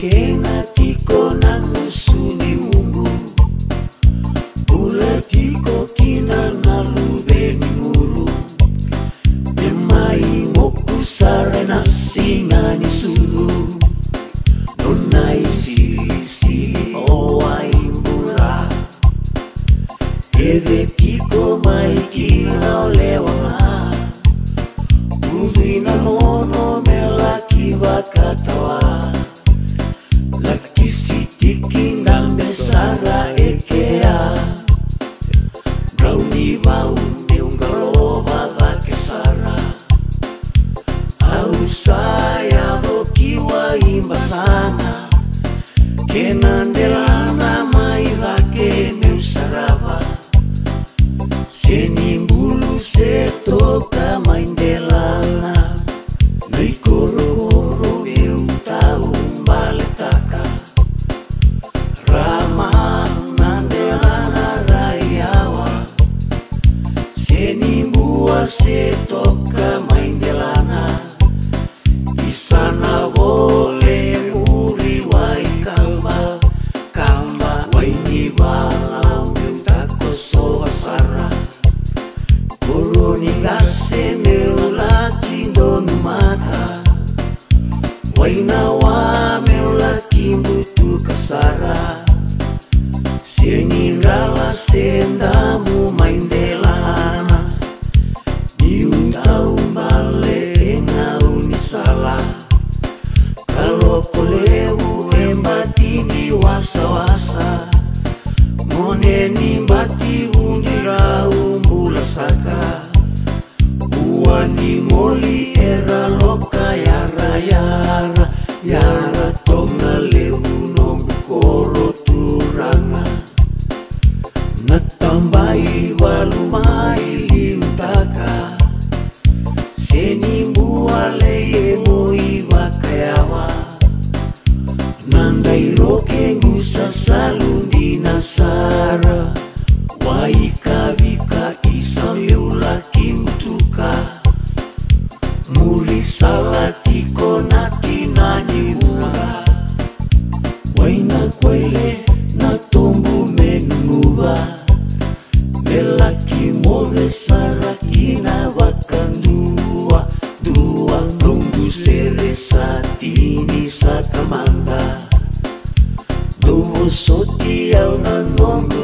kena tiko nang usuni ungu Ula tiko kina nalubeni muru Nemai ngoku sare nasingani sulu Nonai sili oa imbura Ede tiko mai kina olewanga Udina mono melaki wakatawa Laki sitiking dambe sara ekea Brownie bau meungalo badake sara Au saya dokiwa imbasana Kenandelana maidake meusaraba Senimbulu setoka maindelana Nei koro-koro meu tau baletaka Rama nandelana raiawa Senimbua setoka maindelana Isana boleh uri wai kamba Kamba waini balau meu tako soba sara Koroni gase meu laki donu maka Waina wa meu laki butu kasara Senindala sendamu maindelana Diu tau bale ngau ni salah Kalau kolewu embatini wasa-wasa Moneni bati undira umbula saka Uani ngoli era loka yara-yara Yara tonga lewu nongu koro turanga Natambai walumai liutaka Senimbua leye moi wakayawa Nandai roke ngusa salundi nasara Waika vika isa meulaki mutuka Muri salatiko nati nani ura Waina kwele na tombu menunguba Melaki move sarakina wakandua Dua nunggu sere satini sakamanda Dovo soti au nanongo